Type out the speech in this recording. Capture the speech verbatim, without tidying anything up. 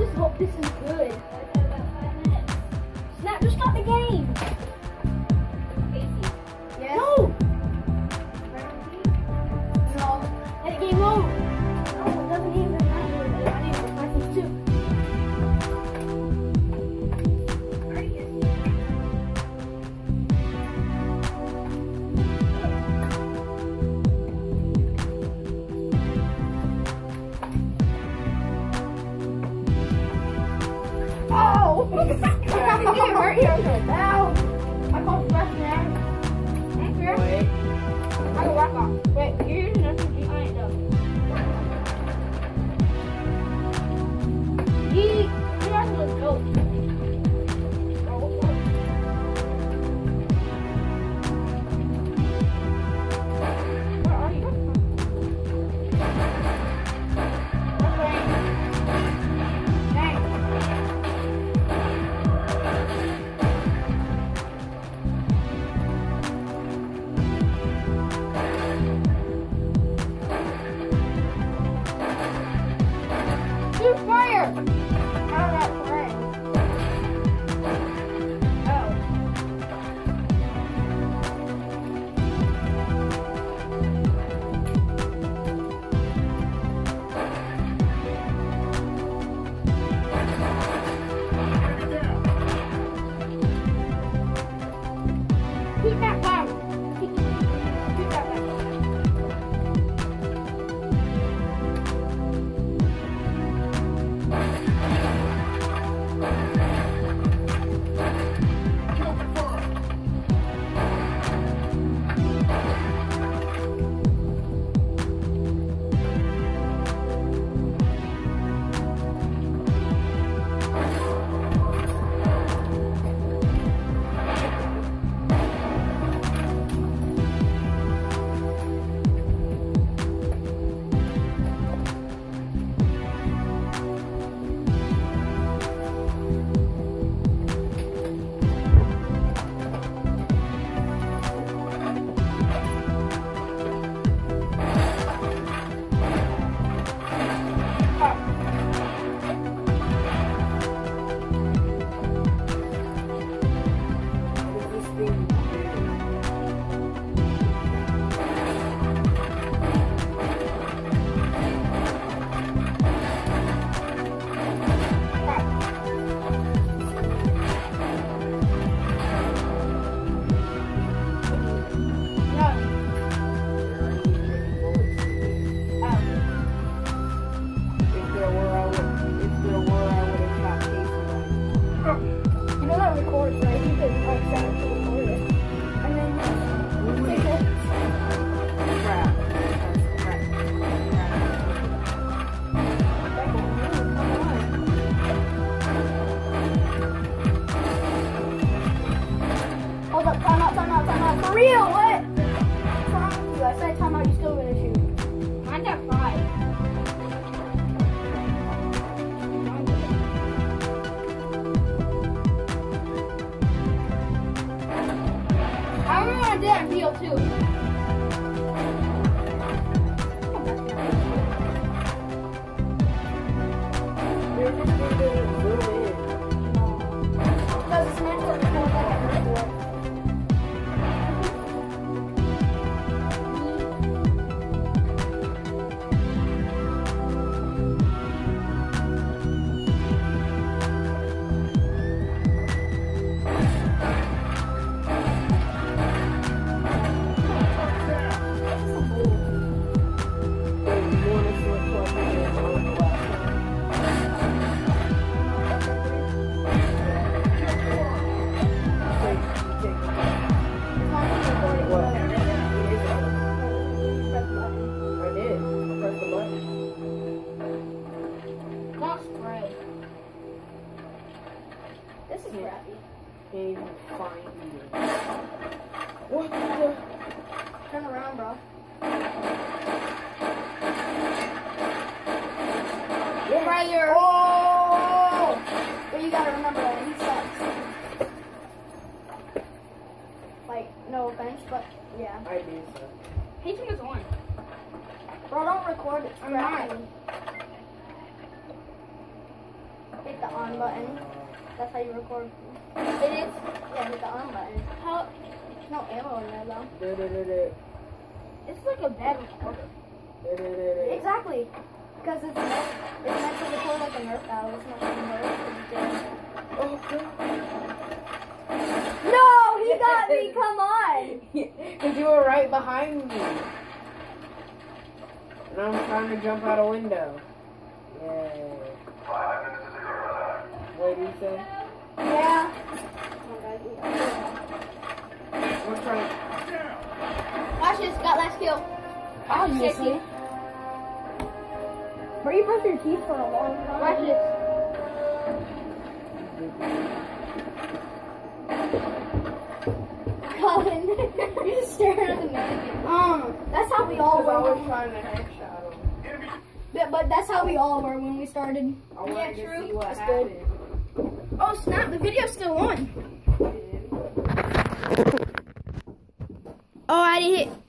just hope this is good. Snap, just start the game. Yes. No. No. Let it game mode. No, it doesn't even matter. I need to practice too. Oh! You get hurt here. Ow! I called the best man. Ain't fair. Wait. I can walk off. Wait, you're using S M G. I ain't done. He, he has a joke. Oh, what's up? Where are you? What's wrong? Dang. Shoot fire! How did that play? Oh. Keep that down. Keep, keep that down. For real, what? What's wrong with you? I said timeout, you still gonna shoot. Mine's at five. I remember when I did that in B O two. Because it's meant to record like a record. This is crappy. Can't even find you. What the? Turn around, bro. Yeah. Right here. Oh! But you gotta remember that he sucks. Like, no offense, but yeah. I do so. Hating is on. Bro, don't record it. I'm not. Hit the on button. That's how you record. It is. Yeah, hit the on button. How? There's no ammo in there though. Do, do, do, do. It's like a bad recorder. Do, do, do, do. Exactly. Because it's meant, it's meant to record like a Nerf battle. It's not going to hurt. Oh, No, he got me. Come on. because you were right behind me. And I'm trying to jump out a window. Yay. What do you say? Yeah. We're trying. Watch this. Got last kill. Obviously. Bro, you brushed your teeth for a long time. Watch this. Colin, you're just staring at the mannequin. Um, that's how we all Because I were. was trying to headshot him. But, but that's how we all were when we started. I wanted Yeah, to true. see what That's happened. good. Oh snap! The video's still on. Oh, I didn't hit.